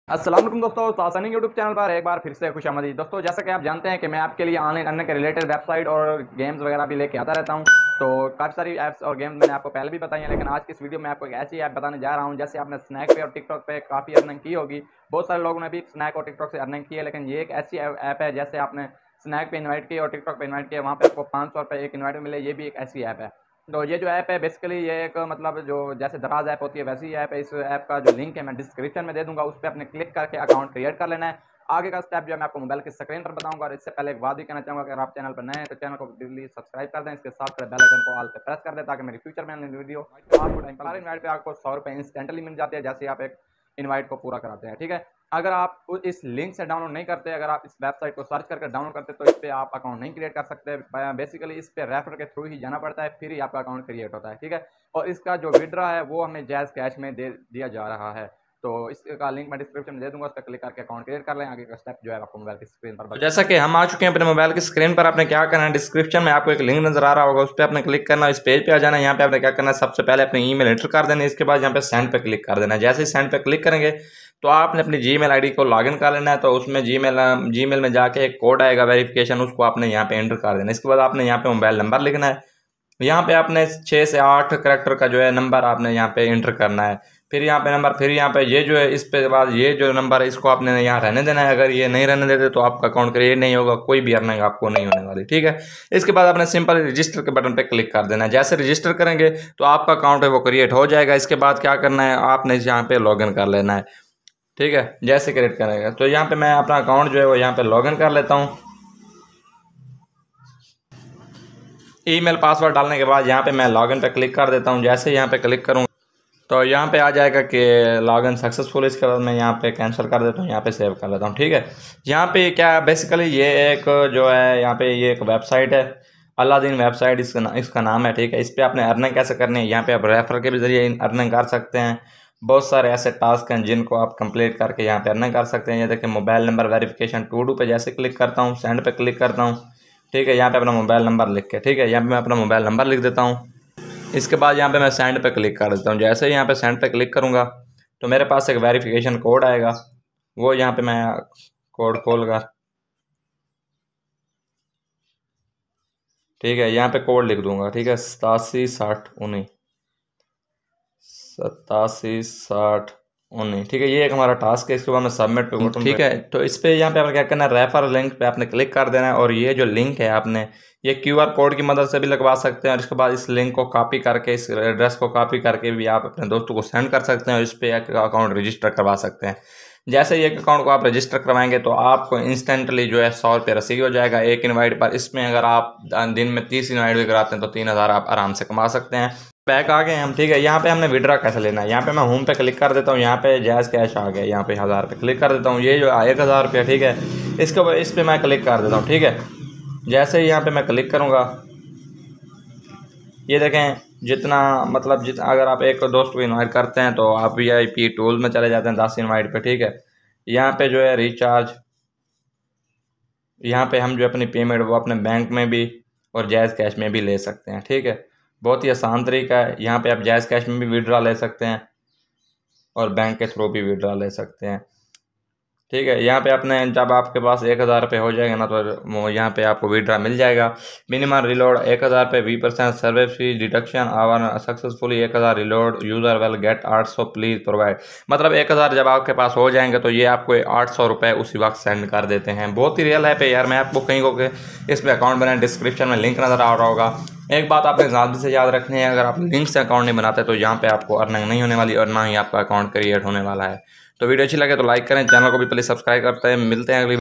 अस्सलाम वालेकुम दोस्तों, तासानी यूट्यूब चैनल पर एक बार फिर से खुशामदीद। दोस्तों, जैसा कि आप जानते हैं कि मैं आपके लिए ऑनलाइन अर्निंग के रिलेटेड वेबसाइट और गेम्स वगैरह भी लेके आता रहता हूं। तो काफ़ी सारी ऐप्स और गेम्स मैंने आपको पहले भी बताई हैं, लेकिन आज की इस वीडियो में आपको एक ऐसी ऐप बताने जा रहा हूं। जैसे आपने स्नैक पे और टिकटॉक पे काफ़ी अर्निंग की होगी, बहुत सारे लोगों ने भी स्नैक और टिकटॉक से अर्निंग की है, लेकिन ये एक ऐसी ऐप है, जैसे आपने स्नैक पे इन्वाइट किया और टिकटॉक पे इन्वाइट किया, वहाँ पे आपको 500 रुपये एक इन्वाइट मिले। ये भी एक ऐसी ऐप है। तो ये जो ऐप है बेसिकली ये एक मतलब जो जैसे दराज ऐप होती है वैसी ही ऐप है। इस ऐप का जो लिंक है मैं डिस्क्रिप्शन में दे दूंगा, उस पर अपने क्लिक करके अकाउंट क्रिएट कर लेना है। आगे का स्टेप जो है मैं आपको मोबाइल की स्क्रीन पर बताऊंगा। और इससे पहले एक बात भी कहना चाहूँगा, अगर आप चैनल पर नए हैं तो चैनल को प्लीज सब्सक्राइब कर दें, इसके साथ बेल आइकन को ऑल पे प्रेस कर दें, ताकि मेरी फ्यूचर में वीडियो आपको टाइम पर इन्वाइट पे आपको 100 रुपये इंस्टेंटली मिल जाते हैं, जैसे आप एक इन्वाइट को पूरा कराते हैं। ठीक है, अगर आप इस लिंक से डाउनलोड नहीं करते, अगर आप इस वेबसाइट को सर्च करके डाउनलोड करते तो इस पर आप अकाउंट नहीं क्रिएट कर सकते। बेसिकली इस पर रेफर के थ्रू ही जाना पड़ता है, फिर ही आपका अकाउंट क्रिएट होता है। ठीक है, और इसका जो विड्रॉ है वो हमें जैज़ कैश में दे दिया जा रहा है। तो इसका लिंक मैं डिस्क्रिप्शन में दे दूंगा, उस पर क्लिक करके अकाउंट क्रिएट कर लें। आगे का स्टेप जो है आपको मोबाइल की स्क्रीन पर तो जैसा कि हम आ चुके हैं अपने मोबाइल की स्क्रीन पर। आपने क्या करना है, डिस्क्रिप्शन में आपको एक लिंक नजर आ रहा होगा, उस पर आपने क्लिक करना है, इस पेज पे आ जाना है। यहाँ पे आपने क्या करना है, सबसे पहले अपनी ईमेल एंटर कर देना है। इसके बाद यहाँ पे सेंड पे क्लिक कर देना है। जैसे ही सेंड पे क्लिक करेंगे तो आपने अपनी जीमेल आईडी को लॉगिन कर लेना है। तो उसमें जीमेल में जाके एक कोड आएगा वेरिफिकेशन, उसको आपने यहाँ पे एंटर कर देना है। इसके बाद आपने यहाँ पे मोबाइल नंबर लिखना है। यहाँ पे आपने 6 से 8 करैक्टर का जो है नंबर आपने यहाँ पे एंटर करना है। फिर यहाँ पे नंबर, फिर यहाँ पे ये जो है इस पे बाद ये जो नंबर है इसको आपने यहाँ रहने देना है। अगर ये नहीं रहने देते तो आपका अकाउंट क्रिएट नहीं होगा, कोई भी अर्निंग आपको नहीं होने वाली। ठीक है, इसके बाद आपने सिंपल रजिस्टर के बटन पे क्लिक कर देना है। जैसे रजिस्टर करेंगे तो आपका अकाउंट है वो क्रिएट हो जाएगा। इसके बाद क्या करना है, आपने यहाँ पे लॉगिन कर लेना है। ठीक है, जैसे क्रिएट करेंगे तो यहाँ पे मैं अपना अकाउंट जो है वो यहाँ पे लॉगिन कर लेता हूँ। ईमेल पासवर्ड डालने के बाद यहाँ पे मैं लॉगिन पे क्लिक कर देता हूँ। जैसे यहाँ पे क्लिक करूँ तो यहाँ पे आ जाएगा कि लॉगिन सक्सेसफुल। इसके बाद मैं यहाँ पे कैंसिल कर देता हूँ, यहाँ पे सेव कर लेता हूँ। ठीक है, यहाँ पे क्या बेसिकली ये एक जो है यहाँ पे ये एक वेबसाइट है, अलादीन वेबसाइट इसका नाम है। ठीक है, इस पर आपने अर्निंग कैसे करनी है, यहाँ पे आप रेफर के भी जरिए अर्निंग कर सकते हैं। बहुत सारे ऐसे टास्क हैं जिनको आप कंप्लीट करके यहाँ पे अर्निंग कर सकते हैं। ये देखिए, mobile number verification to do पे जैसे क्लिक करता हूँ, सेंड पे क्लिक करता हूँ। ठीक है, यहाँ पे अपना मोबाइल नंबर लिख के, ठीक है, यहाँ पे मैं अपना मोबाइल नंबर लिख देता हूँ। इसके बाद यहाँ पे मैं सेंड पे क्लिक कर देता हूँ। जैसे ही यहाँ पे सेंड पे क्लिक करूँगा तो मेरे पास एक वेरिफिकेशन कोड आएगा, वो यहाँ पे मैं कोड खोल कर, ठीक है, यहाँ पे कोड लिख दूंगा। ठीक है, 876019 876019। ठीक है, ये एक हमारा टास्क है। इसके बाद मैं सबमिट पे बटन, ठीक है, तो इस पे यहाँ पे आपने क्या करना है, रेफर लिंक पे आपने क्लिक कर देना है। और ये जो लिंक है आपने ये QR कोड की मदद से भी लगवा सकते हैं। और इसके बाद इस लिंक को कॉपी करके, इस एड्रेस को कॉपी करके भी आप अपने दोस्तों को सेंड कर सकते हैं और इस पर एक अकाउंट रजिस्टर करवा सकते हैं। जैसे ही एक अकाउंट को आप रजिस्टर करवाएंगे तो आपको इंस्टेंटली जो है 100 रुपये रिसीव हो जाएगा एक इनवाइट पर। इसमें अगर आप दिन में 30 इनवाइट भी कराते हैं तो 3000 आप आराम से कमा सकते हैं। बैक आ गए हम। ठीक है, यहाँ पे हमने विड्रा कैसे लेना है, यहाँ पे मैं होम पे क्लिक कर देता हूँ। यहाँ पे जैज़ कैश आ गया, यहाँ पे 1000 पे क्लिक कर देता हूँ। ये जो 1000 रुपया, ठीक है, इसको इस पर मैं क्लिक कर देता हूँ। ठीक है, जैसे ही यहाँ पे मैं क्लिक करूँगा ये देखें, जितना मतलब अगर आप एक दोस्त को इनवाइट करते हैं तो आप VIP टूल में चले जाते हैं 10 इनवाइट पे। ठीक है, यहाँ पे जो है रिचार्ज, यहाँ पे हम जो अपनी पेमेंट वो अपने बैंक में भी और जायज़ कैश में भी ले सकते हैं। ठीक है, बहुत ही आसान तरीका है। यहाँ पे आप जायज़ कैश में भी विड्रॉ ले सकते हैं और बैंक के थ्रू भी विड्रॉ ले सकते हैं। ठीक है, यहाँ पे अपने जब आपके पास 1000 रुपये हो जाएगा ना तो यहाँ पे आपको विड्रा मिल जाएगा। मिनिमम रिलोड 1000 पे 20% service fee deduction our successfully 1000 reload user will get 800 please provide. मतलब 1000 जब आपके पास हो जाएंगे तो ये आपको 800 रुपये उसी वक्त सेंड कर देते हैं। बहुत ही रियल है यार। मैं आपको कहीं को इस पर अकाउंट बनाए, डिस्क्रिप्शन में लिंक नज़र आ रहा होगा। एक बात आपने ज़्यादा से याद रखनी है, अगर आप लिंक से अकाउंट नहीं बनाते तो यहाँ पे आपको अर्निंग नहीं होने वाली और ना ही आपका अकाउंट क्रिएट होने वाला है। तो वीडियो अच्छी लगे तो लाइक करें, चैनल को भी प्लीज़ सब्सक्राइब करते हैं। मिलते हैं अगली